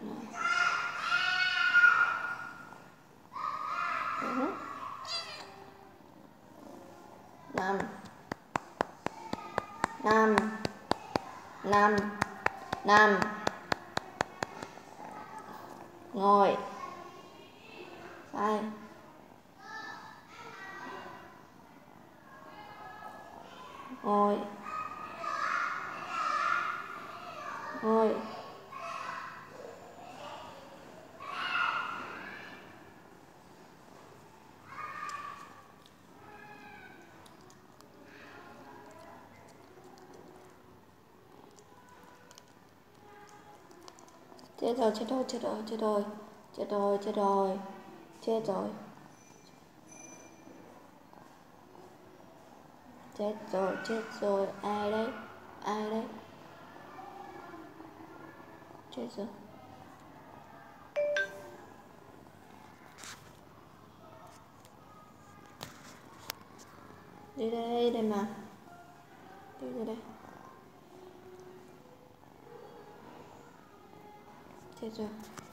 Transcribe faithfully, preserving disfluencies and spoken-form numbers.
Đúng. Nằm. Nằm. Nằm. Nằm. Ngồi. Sai. Ngồi. Ngồi. Chết rồi, chết rồi, chết rồi, chết rồi, chết rồi, chết rồi, chết rồi, chết rồi, chết rồi, ai đấy, ai đấy, chết rồi. Đi đây, đây mà, đi ra đây, chết rồi.